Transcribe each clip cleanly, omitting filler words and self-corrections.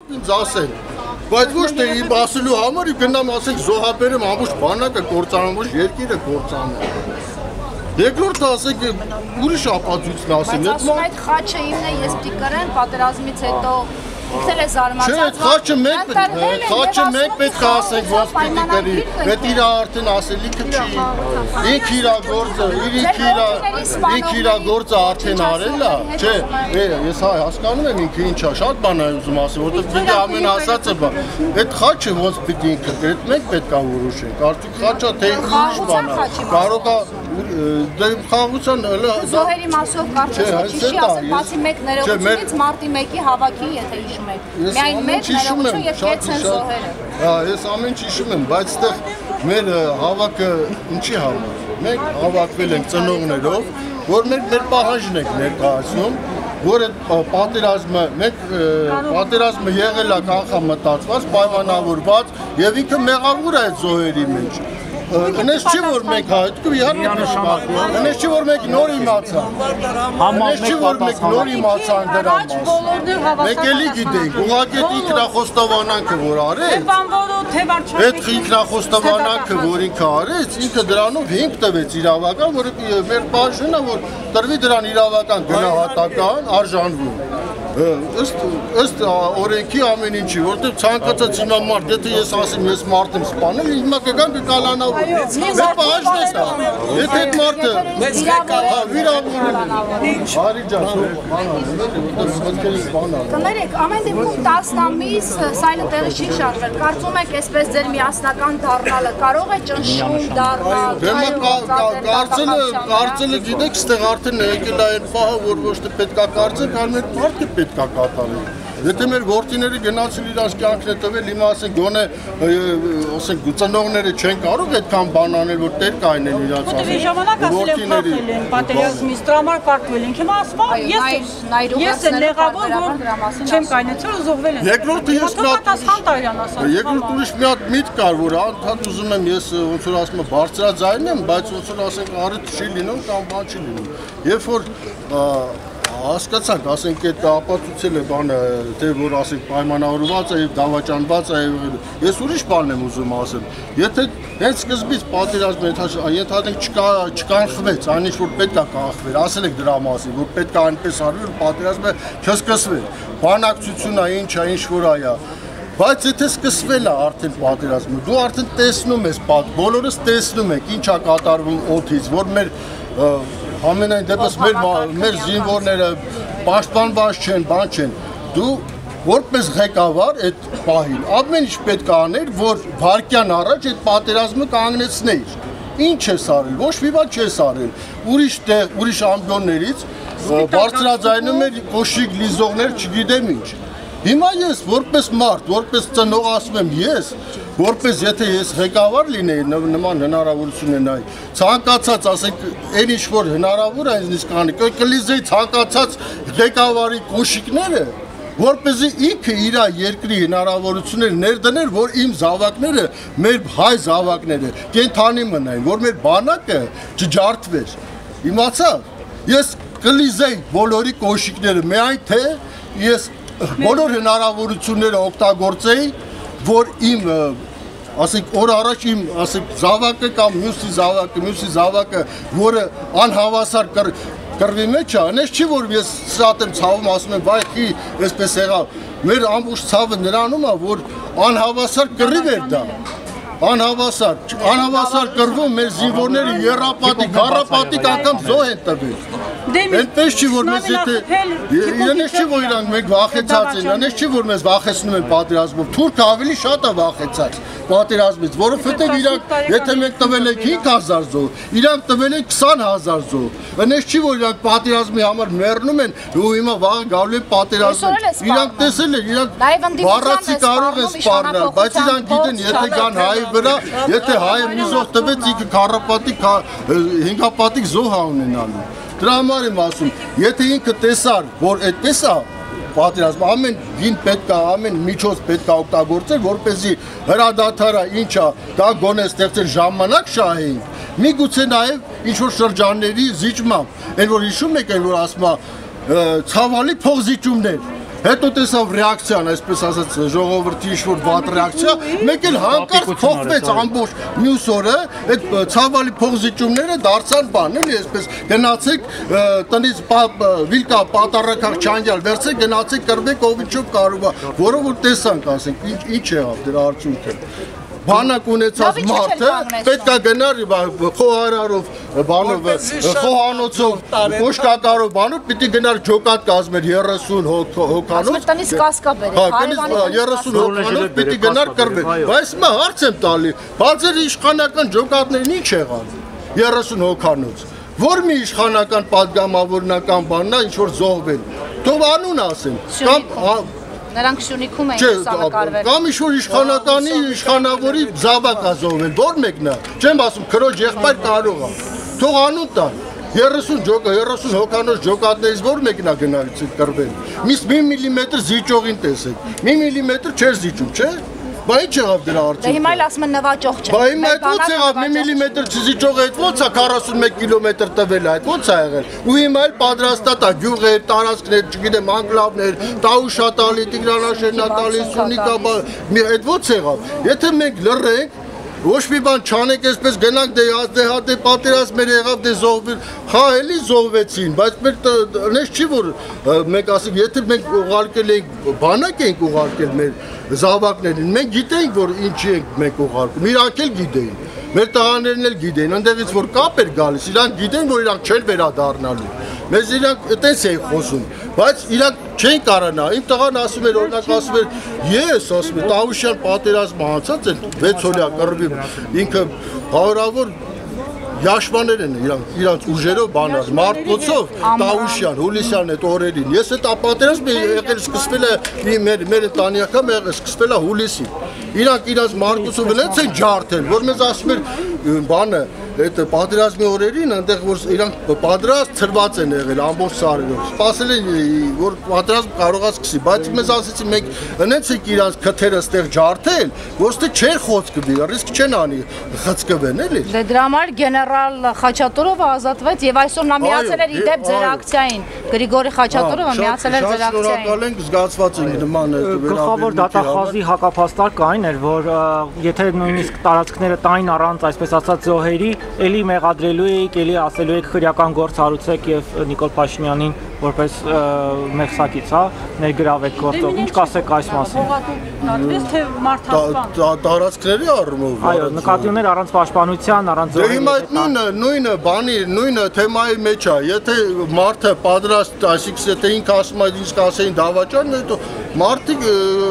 ինձ ասեն։ Բայց ոչ թե իմ ասելու համար գնամ ասենք զոհաբերեմ ամբողջ բանակը կործանում, ոչ երկիրը կործանում։ Երկրորդը ասենք ուրիշ ապացույցն ասեմ։ Բայց ասում այդ խաչը իմն է, ես պիտի կրեմ պատերազմից հետո ինքն է զարմացած։ Չէ, խաչը մենք պետք է ասենք ոնց պիտի կրի, պետք իր արդեն ասելիքը չի։ Ինք իր գործը արդեն արել է, չէ, ես հասկանում եմ ինքը ինչա, շատ բան է ուզում ասել, որովհետև պիտի ամեն ասածը բան։ Այդ խաչը ոնց պիտի ինքը կրի, մենք պետք է որոշենք, արդյոք խաչը թե ուրիշ բան է, կարող է խաղաղության զոհերի մասով կարծես չի ասել, բացի մեկ ներողությունից մարտի 1-ի հավաքի, եթե հիշում եք։ Միայն մեկ ներողություն եւ կեց են զոհերը։ Հա, ես ամեն ինչ հիշում եմ, բայց այդտեղ մեր հավաքը ինչի համար։ Մենք հավաքվել ենք ծնողներով, որ մեր պահանջն ենք ներկայացնում, որ այդ պատերազմը եղել է կանխամտածված, պայմանավորված եւ ինքը մեղավոր է այդ զոհերի մեջ։ Հնես չի որ մենք հնես չի որ մենք նոր իմացանք հնես չի որ մենք նոր իմացանք դրա մասին մենք էլի գիտենք ուղղակի ինքնախոստովանանքը որ արեց այդ ինքնախոստովանանքը որ ինքը արեց ինքը դրանով հիմք տվեց իրավական որ մեր բաժինը որ տրվի դրան իրավական գնահատական արժանվում ըստ օրենքի ամեն ինչի որտեղ ցանկացած հիմա մարդ եթե ես ասեմ ես մարդ եմ սպանել հիմա կգան կկալանա Մեր պահանջն է դա, եթե այդ մարդը վիրավորել Արի ջան, կներեք, ամեն դեպքում 10 ամիս սայլը տեղի չի շարվել, կարծում եք այսպես ձեր միասնական դառնալը կարող է ճնշում դառնալ Կարծելը գիտեք, ստեղ արդեն եկել է այն պահը, որ ոչ թե պետք է կարծենք, այլ մեր մարդը պետք է կատարել Եթե մեր գործիները գնացել իրանց կյանքն է տվել, հիմա ասենք գոնե ասենք ծնողները չեն կարող այդքան բան անել, որ տեր կայնեն իրանց ասել։ Ժամանակ ասել են փոխել են պատերազմից, տրամար կարգվել են։ Հիմա ասում ես եմ նեղավոր, որ չեմ կայնեցել ու զոհվել են։ Երկրորդը ես պատասխան տալյան ասած։ Երկրորդ ուրիշ մի հատ միտք կար, որ անդադ ուզում եմ ես ոնց որ ասում եմ բարձրաձայն եմ, բայց ոնց որ ասենք առիթ չի լինում կամ բան չի լինում։ Երբ որ հասկացանք, ասենք այդ ապացուցել է բանը, թե որ ասենք պայմանավորված է եւ դավաճանված է եւ ես ուրիշ բան եմ ուզում ասել։ Եթե հենց սկզբից պատերազմը ենթադրենք չկանխվեց, այն ինչ որ պետք է կանխվեր, ասել եք դրա մասին, որ պետք է այնպես արվի, որ պատերազմը չսկսվեր։ Բանակցությունն է, ինչ է, ինչ որ այա։ Բայց եթե սկսվել է արդեն պատերազմը, դու արդեն տեսնում ես, բոլորս տեսնում եք, ինչ է կատարվում օդից, որ մեր Ամենայն դեպս մեր զինվորները պաշտպանված չեն, բան չեն, դու որպես ղեկավար այդ պահին, ամեն ինչ պետք է աներ, որ վարկյան առաջ այդ պատերազմը կանգնեցնեիր, ինչ ես արել, ոչ մի բան չես արել, ուրիշ տեղ, ուրիշ ամբիոններից բարձրաձայնում էր կոշիկ լիզողներ չգիտեմ ինչ, Հիմա ես որպես մարդ, որպես ծնող ասում եմ ես, որպես եթե ես ղեկավար լինեի նման հնարավորություն ունենայի, ցանկացած ասենք այն ինչ որ հնարավոր է ինձ կանի, կլիզեի ցանկացած ղեկավարի կոշիկները, որպեսզի ինքը իր երկրի հնարավորությունները ներդներ, որ իմ զավակները, մեր հայ զավակները կենթանի մնային, որ մեր բանակը չջարդվեր։ Իմացավ, ես կլիզեի բոլորի կոշիկները, միայն թե ես բոլոր հնարավորությունները օգտագործեի, որ իմ, ասենք, օր առաջ իմ, ասենք, զավակը կամ մյուսի զավակը, որը անհավասար կռվի մեջ է, անես չի, որ ես սրատ եմ ցավում, ասում եմ, վայ, խի, այսպես եղավ, մեր ամբողջ ցավը նրանում է, որ անհավասար կռիվ էր դա, անհավասար կռվում մեր զինվորները երապատիկ, հարապատիկ անգամ զոհ են տվել։ Այնպես չի, որ մեզ իրենես չի, որ իրանք մենք վախեցած են, իրենես չի, որ մեզ վախեցնում են պատերազմով, թուրքը ավելի շատ է վախեցած պատերազմից, որովհետև իրանք, եթե մենք տվել ենք 5000 զոհ, իրանք տվել են 20000 զոհ, այնպես չի, որ իրանք պատերազմի համար մեռնում են, ու հիմա վաղը գալու են պատերազմում, իրանք տեսել են, իրանք բառացի կարող են սպառնալ, բայց իրանք գիտեն, եթե գան հայի վրա, եթե հայը մի զոհ տվեց, ինքը քառապատիկ, հինգապատիկ զոհ է ունենալու Դրա համար եմ ասում, եթե ինքը տեսար, որ այդպես է պատերազմ, ամեն գին պետք է, ամեն միջոց պետք է օգտագործել, որպեսզի հրադադարը ինչ է, դա գոնե ստեղծել ժամանակ շահենք, միգուցե նաև ինչ-որ շրջանների զիջմամբ, այն որ հիշում եք, այն որ ասում է ցավալի փողզիջումներ, հետո տեսավ ռեակցիան, այսպես ասած, ժողովրդի ինչ-որ վատ ռեակցիա, մեկ էլ հանկարծ փոխվեց ամբողջ մյուս օրը, այդ ցավալի փողզիջումները դարձան բան, էլի, այսպես գնացեք տնից վիլկա պատարակախ չանջալ, վերցեք գնացեք կրվեք ովիչով կարողա, որը որ տեսանք, ասենք, ինչ եղավ դրա արդյունքը։ Բանակ ունեցած մարդը պետք է գնար խոհարարով, բանով, խոհանոցով, կոշկակարով, բանով պիտի գնար ջոկատ կազմեր 30 հոգանոց։ Տնից կասկա բերեք, 30 հոգանոց պիտի գնար կրվեր։ Բայց հիմա հարց եմ տալի, բարձր իշխանական ջոկատներն ինչ եղան 30 հոգանոց։ Որ մի իշխանական պատգամավորնական բանն է ինչ որ զոհվել։ Թող անուն ասեն։ Կամ նրանք Շունիքում էին լուսանկարվել։ Կամ ինչ-որ իշխանականի, իշխանավորի զավակ ազովել, որ մեկն է, չեմ ասում, քրոջ եղբայր կարող է, թող անուն տան, 30 հոգանոց ջոկատներից որ մեկն է գնալից կրվել, մի միլիմետր զիջողին տեսեք, մի միլիմետր չեր զիջում, չէ՞։ Բա ինչ եղավ դրա արդյունքը։ Դե հիմա էլ ասում են նվաճող չէ։ Բա հիմա այդ ո՞նց եղավ, մի միլիմետր չզիջողը այդ ո՞նց է 41 կիլոմետր տվել այդ ո՞նց է եղել։ Ու հիմա էլ պատրաստած է գյուղեր, տարածքներ, չգիտեմ, անկլավներ, Տաուշատալի, Տիգրանաշենատալի, Սունիկա, այդ ո՞նց եղավ։ Եթե մենք լռենք, ոչ մի բան չանենք, այսպես գնանք դե պատերազմ մեր եղավ, դե զոհվել, հա էլի զոհվեցին, բայց մեր նես չի որ մենք ասենք, եթե մենք ուղարկել ենք, բանակ ենք ուղարկել մեր զավակներին, մենք գիտենք, որ ինչի ենք մենք ուղարկում, իրանք էլ գիտեին, մեր տղաներն էլ գիտեին, ընդեղից որ կապ էր գալիս, իրանք գիտեն, որ իրանք չեն վերադառնալու, մեզ իրանք այտենց էին խոսում, բայց իրանք չեն կարանա, իմ տղան ասում էր, օրինակ ասում էր, ես ասում եմ, Տավուշյան պատերազմը անցած են 6 օրյա կռվի, ինքը հարյուրավոր Յաշմաներ են իրանց ուժերով բանած, Մարտկոցով, Տավուշյան, Հուլիսյան այդ օրերին, ես այդ պատերազմը եղել սկսվել է մեր ընտանիքամ սկսվել է հուլիսին, իրանք իրանց Մարտկոցով ելեց են ջարդել, որ մեզ ասում էր բանը, այդ պատերազմի օրերին, այնտեղ որ իրանք պատրաստ ծրված են եղել ամբողջ սարերով, սպասել են, որ պատերազմ կարողա սկսի, բայց մեզ ասեցին մենք հնեց ենք իրանց քթերը ստեղ ջարդել, որ ստե չեր խոցկվի, ռիսկ չեն անի խցկվեն, էլի։ Դե դրա համար գեներալ Խաչատուրովը ազատվեց եւ այսօր նա միացել էր իդեպ ձեր ակցիային, Գրիգորի Խաչատուրովը միացել էր ձեր ակցիային։ Շնորհակալ ենք, զգացված ենք նման գլխավոր դատախազի հակափաստարկը այն էր, որ եթե նույնիսկ տարածքները տային առանց այսպես ասած զոհերի, էլի մեղադրելու եք, էլի ասելու եք քրեական գործ հարուցեք եւ Նիկոլ Փաշինյանին որպես մեղսակից, հա, ներգրավեք գործով։ Ինչ կասեք այս մասին։ Նատվես թե մարդասպան։ Տարածքների առումով։ Այո, նկատի ուներ առանց պաշտպանության, առանց զոհերի։ Դե հիմա այդ նույնը բանի, նույնը թեմայի մեջ է։ Եթե մարդը պատրաստ, այսինքն եթե ինքը ասում է, ինչ կասեին դավաճան, հետո մարդիկ,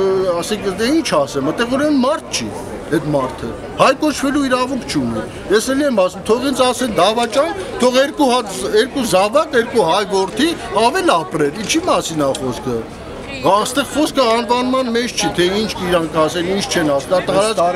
ասենք դե ինչ ասեմ, այդտեղ ուրեմն մարդ չի։ Այդ մարդը հայ կոչվելու իրավունք չունի։ Ես էլ եմ ասում, թող ինձ ասեն դավաճան, թող երկու զավակ, երկու հայ որդի ավել ապրեն։ Ինչի մասին է խոսքը։ Այստեղ խոսքը անվանման մեջ չի, թե ինչ իրանք ասեն, ինչ չեն ասում։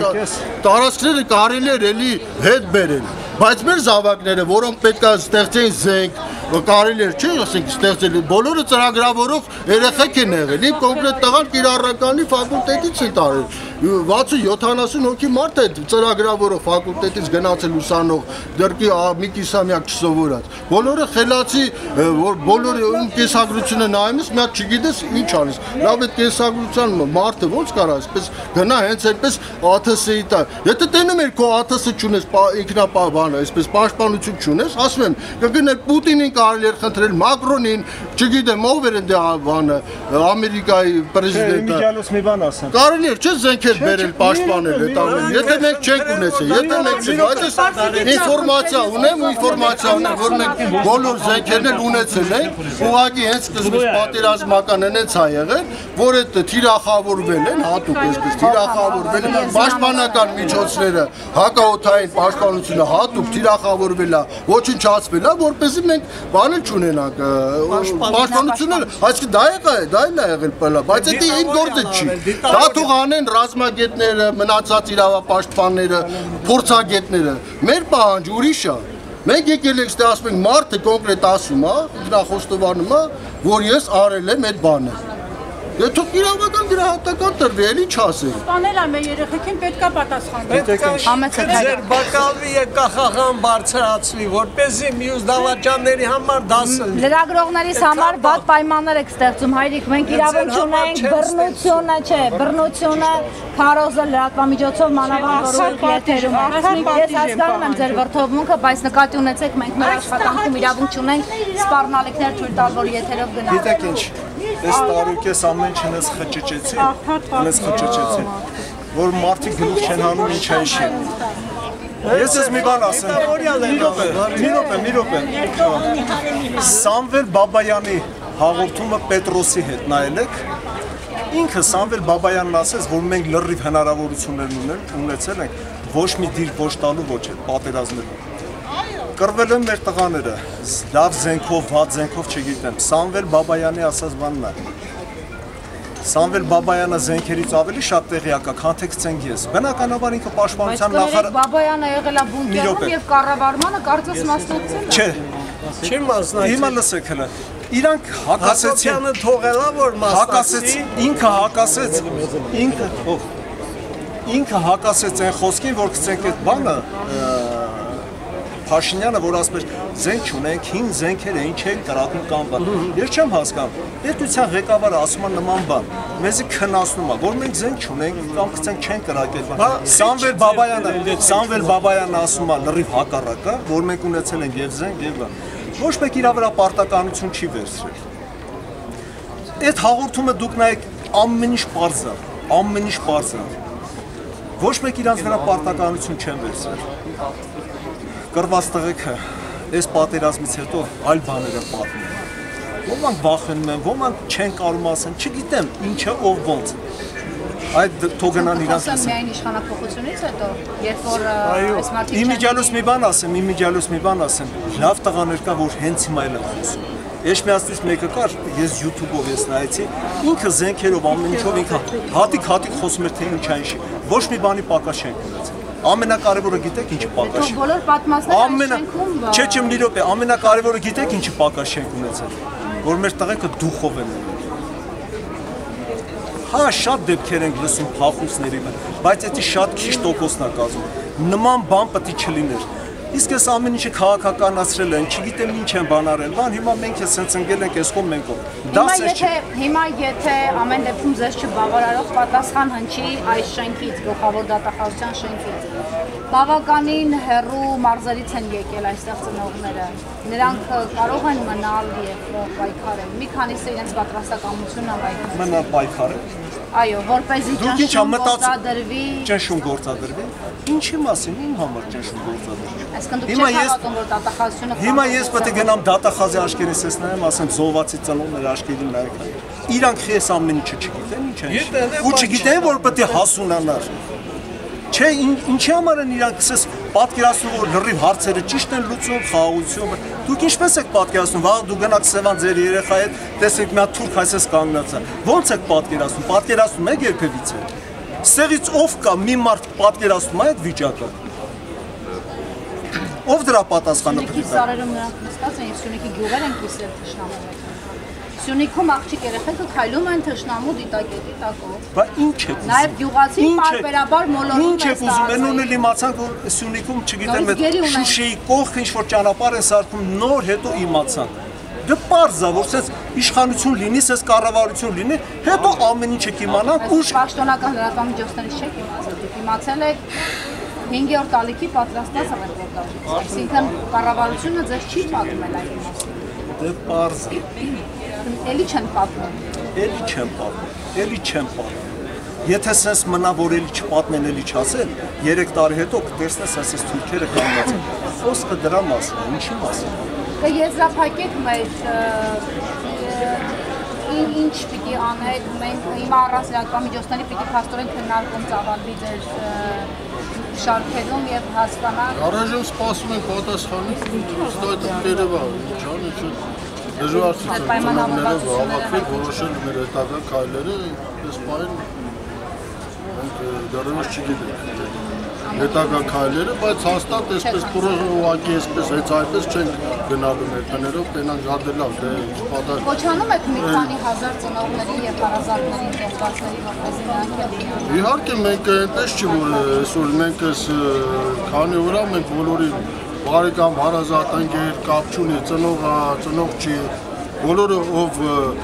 Տարածքները կարելի է էլի հետ բերել։ Բայց մեր զավակները, որոնք պետք է ստեղծեն զենք, կարելի է, չէ, ասենք ստեղծել, բոլորը ծրագրավորող երեխեք են եղել։ Իմ կոնկրետ տղան կիրառականի ֆակուլտետից է տարել։ 60-70 հոգի մարդ է ծրագրավորող ֆակուլտետից գնացել ուսանող, դրկի մի կիսամյակ չսովորած։ Բոլորը խելացի, որ բոլորը ում կեսագրությունը նայում ես, մի հատ չգիտես ինչ անես։ Լավ այդ կեսագրության մարդը ո՞նց կարա, այսպես գնա հենց այդպես ԱԹՍ-ի տա։ Եթե տենում էր քո ԱԹՍ չունես, ինքնապահ այսպես պաշտպանություն չունես, ասում եմ, կգնել Պուտինին կարելի էր խնդրել, Մակրոնին, չգիտեմ, ով էր ընդ բանը, Ամերիկայի պրեզիդենտը։ Իմիջիանոց մի բան ասեմ։ Կարելի էր, չէ՞ զենքեր բերել պաշտպանել այդ ամենը։ Եթե մենք չենք ունեցել, եթե մենք չենք, բայց ինֆորմացիա ունեմ, որ մենք բոլոր զենքերն էլ ունեցել ենք, ուղղակի հենց սկզբից պատերազմական հենց է եղել, որ այդ թիրախավորվել են, հատուկ այսպես թիրախավորվել են պաշտպանական միջոցները, հակաօդային պաշտպանությունը հատուկ թիրախավորվել է, ոչնչացվել է, որպեսզի մենք բանը չունենանք, պաշտպանությունը, այսինքն դա էլ է եղել, բայց դա իմ գործը չի։ Դա թող անեն ռազմագետները, մնացած իրավապաշտպանները, փորձագետները, մեր պահանջ ուրիշ է։ Մենք եկել ենք ստե ասում ենք մարդը կոնկրետ ասում է, ինքնախոստովանում է, որ ես արել եմ այդ բանը։ Եթե իրավական դրահատական տրվի, էլի չասի։ Սպանել եմ երեխեքին պետքա պատասխանել։ Համեցեք Ձեր բակալվի է կախախան բարձրացվի, որպեսզի մյուս դավաճանների համար դասը։ Լրագրողներիս համար վատ պայմաններ եք ստեղծում, հայրիկ, մենք իրավունք ունենք բռնությունը, չէ, բռնությունը քարոզը լրատվամիջոցով մանավանդ որոշ եթերում։ Ես հասկանում եմ ձեր վրդովմունքը, բայց նկատի ունեցեք, մենք մեր աշխատանքում իրավունք չունենք սպառնալիքներ թույլ տալ, որ եթերով գնալ։ Գիտեք ինչ, այս տարուկես ամեն ինչ ինձ խճճեցի, որ մարդիկ գլուխ չեն հանում ինչ է իշի։ Ես ես մի բան ասեմ, մի րոպե, Սամվել Բաբայանի հաղորդումը Պետրոսի հետ նայել եք, ինքը Սամվել Բաբայանն ասեց, որ մենք լրիվ հնարավորություններ ունեցել ենք, ոչ մի դիր ոչ տալու, ոչ էլ պատերազմելու։ Կռվել են մեր տղաները, լավ զենքով, վատ զենքով չգիտեմ, Սամվել Բաբայանի ասած բանն է։ Սամվել Բաբայանը զենքերից ավելի շատ տեղյակ է, քան թե ցենք ես։ Բնականաբար ինքը պաշտպանության նախարար Բաբայանը եղել է բունկերում եւ կառավարմանը կարծես մասնակցել է։ Չէ։ Չի մասնակցել։ Հիմա լսեք հələ։ Իրանք հակասեցին, թողելա որ մասնակցի, ինքը հակասեց այն խոսքին, որ գցենք այդ բանը Փաշինյանը, որ ասում էր, զենք չունենք, հին զենքեր էին, չէին կրակում կամ բան։ Ես չեմ հասկանում։ Պետության ղեկավարը ասում է նման բան։ Մեզի քննացնում է, որ մենք զենք չունենք կամ գցենք չեն կրակել բան։ Սամվել Բաբայանը ասում է լրիվ հակառակը, որ մենք ունեցել ենք եւ զենք եւ բան։ Ոչ մեկ իր վրա պարտականություն չի վերցրել։ Այդ հաղորդումը դուք նայեք ամեն ինչ པարզ է։ Ոչ մեկ իրանց վրա պարտականություն չեն վերցրել։ Կռված տղեկը այս պատերազմից հետո այլ բաներ են պատմում։ Ոմանք վախենում են, ոմանք չեն կարող ասեն, չգիտեմ ինչը ով ոնց։ Այդ թողնան իրանց ասեմ միայն իշխանապողությունից հետո, երբ որ այս մարդիկ իմիջիալոս մի բան ասեմ, լավ տղաներ կա, որ հենց հիմա էլ են խոսում։ Էջմիածից մեկը կար, ես YouTube-ով ես նայեցի, ինքը զենքերով ամեն ինչով ինքը հատիկ խոսում էր թե ինչ այնշի։ Ոչ մի բանի պակաս չենք ունեցել։ Ամենակարևորը գիտեք ինչի պակաս չենք։ Բոլոր պատմածները շենքում բա։ Չէ, մի րոպե, ամենակարևորը գիտեք ինչի պակաս չենք ունեցել, որ մեր տղեկը դուխով են։ Հա, շատ դեպքեր ենք լսում փախուստների, բայց դա շատ քիչ տոկոսն է կազմում։ Նման բան պետք է չլիներ։ Իսկ այս ամեն ինչը քաղաքականացրել են, չգիտեմ ինչ են բան արել, բան հիմա մենք էլ սենց ընկել ենք այս կողմ մենք ով։ Հիմա եթե ամեն դեպքում ձեզ չբավարարող պատասխան հնչի այս շենքից, գլխավոր դատախազության շենքից, բավականին հեռու մարզերից են եկել այստեղ ծնողները, նրանք կարող են մնալ եւ պայքարել, մի քանիսը իրենց պատրաստակամությունն է պայքարել։ Մնալ պայքարել։ Այո, որպեսզի ճնշում գործադրվի։ Ճնշում գործադրվի։ Ինչի մասին, իմ համար ճնշում գործադրվի։ Այսինքն դուք չեք հավատում, որ դատախազությունը։ Հիմա ես պետք է գնամ դատախազի աչքերից ես նայեմ, ասեմ զոհվածի ծնողների աչքերին նայեք։ Իրանք խես ամեն ինչը չգիտեն, ինչ են։ Ու չգիտեն, որ պետք է հասունանար։ Չէ, ինչի համար են իրանք ասես պատկերացնում, որ լրիվ հարցերը ճիշտ են լուծում, խաղաղություն։ Դուք ինչպես եք պատկերացնում, վաղ դու գնաք Սևան ձեր երեխայի հետ, տեսեք մի հատ թուրք այսպես կանգնած է։ Ո՞նց եք պատկերացնում։ Պատկերացնում եք երբևիցե։ Ստեղից ով կա մի մարդ պատկերացնում է այդ վիճակը։ Ով դրա պատասխանը պետք է։ Սարերում նրանք նստած են, Սյունիքի գյուղեր են կիսել թշնամու։ Սյունիքում աղջիկ երեխեքը քայլում են թշնամու դիտակետի տակով։ Բա ինչ է ուզում։ Նաև գյուղացին պարբերաբար մոլորում են։ Ինչ է ուզում, այն էլ իմացանք, որ Սյունիքում, չգիտեմ, այդ Շուշիի կողքը ինչ որ ճանապարհ են սարքում, նոր հետո իմացանք։ Դե պարզ է, որ sense իշխանություն լինի, sense կառավարություն լինի, հետո ամեն ինչը կիմանանք ու պաշտոնական լրատվամիջոցներից չեք իմացել, դուք իմացել եք 5-րդ տալիքի պատրաստած ռեպորտաժից, այսինքն կառավարությունը ձեզ չի պատմել այդ մասին։ Դե պարզ է։ Էլի չեն պատմում։ Էլի չեն պատմում։ Եթե sense մնա, որ էլի չպատմեն, էլի չասեն, 3 տարի հետո կտեսնես այսպես թուրքերը կանգնած են։ Խոսքը դրա մասին է, ինչի մասին է։ Կեզրափակեք մեր ինչ պիտի անեք, մենք հիմա առանց լրատվամիջոցների պիտի փաստորեն քննարկում ծավալվի ձեր շարքերում եւ հասկանանք։ Առայժմ սպասում ենք պատասխանի, ստույգ դերևա, ջանը չէ։ Դժվար է պայմանավորվածությունները որոշել մեր հետագա քայլերը, այս բանը մենք դեռևս չգիտենք հետագա քայլերը, բայց հաստատ այսպես ուղղակի այսպես հենց այդպես չենք գնալու մեր տներով, տենանք հանդելավ, դե պատահ։ Կոչանում եք մի քանի հազար ծնողների եւ հարազատների կերտվածների որպես նրանք։ Իհարկե մենք այնպես չի որ այսօր մենք այս քանի օրա մենք բոլորի բարեկամ հարազատ ընկեր կապ չունի, ծնող չի, բոլորը ով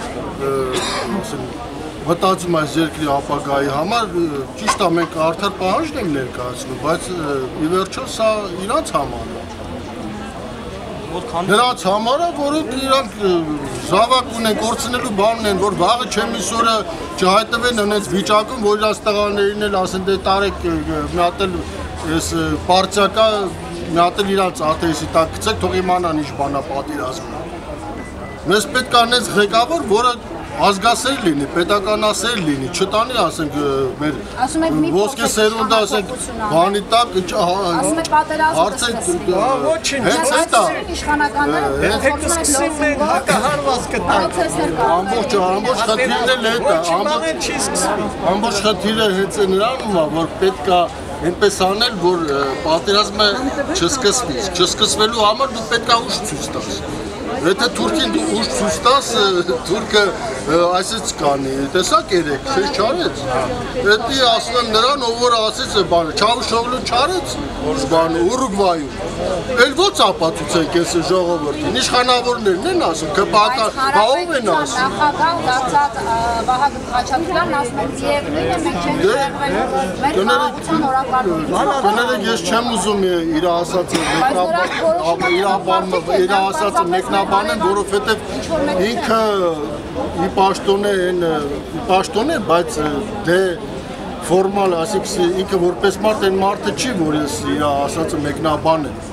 մտածում այս երկրի ապագայի համար, ճիշտ է մենք արդար պահանջն ենք ներկայացնում, բայց ի վերջո սա իրանց համար է։ Նրանց համար է, որոնք իրանք զավակ ունեն, կորցնելու բան ունեն, որ վաղը չեմ իսօրը չհայտնվեն հենց վիճակում, որ իրանց տղաներին էլ ասեն դե տարեք մի հատ էլ այս պարտիա մի հատ էլ իրանց աթեիսի տակ գցեք, թող իմանան ինչ բան է պատերազմը։ Մեզ պետք է այնպես ղեկավար, որը ազգասեր լինի, պետականասեր լինի, չտանի ասենք մեր ոսկե սերունդը ասենք բանի տակ ասում եք պատերազմը ոչինչ հենց էտա մենք հակահարված կտանք ամբողջ խնդիրն էլ էտա ամբողջ խնդիրը հենց նրանում է որ պետք է այնպես անել որ պատերազմը չսկսվելու համար դու պետք է ուժ ցույց տաս Եթե Թուրքին դու ուժ ցույց տաս, Թուրքը այսպես կանի, տեսակ երեք, չէ՞ չարեց։ Էդի ասում եմ նրան, ով որ ասեց բանը, Չավուշօղլու չարեց, բանը Ուրուգվայում։ Էլ ո՞ց ապացուցենք այս ժողովրդին։ Իշխանավորներն են ասում, ԿՊԱ-ական, բա ով են ասում։ Նախագահ դարձած Վահագն Խաչատրյանն ասում է, միևնույն է, մենք չենք շեղվել մեր խաղաղության օրակարգում։ Կներեք, ես չեմ ուզում իր ասածը մեկնաբանեմ, որովհետև ինքը ի պաշտոն է, բայց դե ֆորմալ, ասիկս ինքը որպես մարդ այն մարդը չի, որ ես իր ասածը մեկնաբանեմ։